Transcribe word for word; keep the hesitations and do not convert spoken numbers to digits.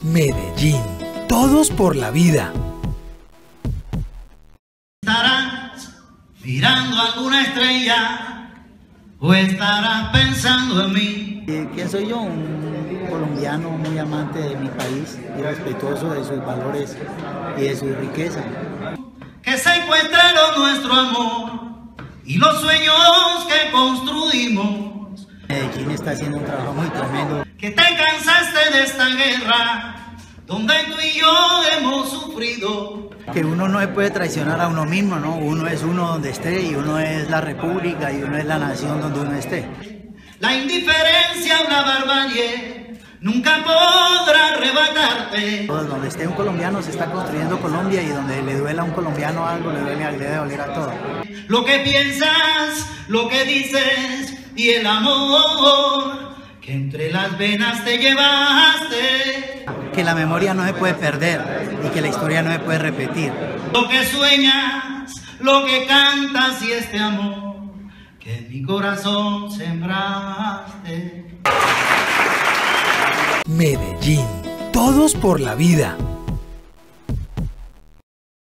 Medellín, todos por la vida. ¿Estarás mirando alguna estrella o estarás pensando en mí? ¿Quién soy yo? Un colombiano muy amante de mi país y respetuoso de sus valores y de su riqueza. Que se encuentre lo nuestro amor y los sueños que construimos. Medellín está haciendo un trabajo muy tremendo. Que te cansaste de esta guerra donde tú y yo hemos sufrido. Que uno no se puede traicionar a uno mismo, ¿no? Uno es uno donde esté y uno es la república y uno es la nación donde uno esté. La indiferencia o la barbarie nunca podrá arrebatarte. Donde esté un colombiano se está construyendo Colombia y donde le duela a un colombiano algo, le duele, le debe doler a todo. Lo que piensas, lo que dices y el amor que entre las venas te llevaste. Que la memoria no se puede perder y que la historia no se puede repetir. Lo que sueñas, lo que cantas y este amor que en mi corazón sembraste. Medellín, todos por la vida.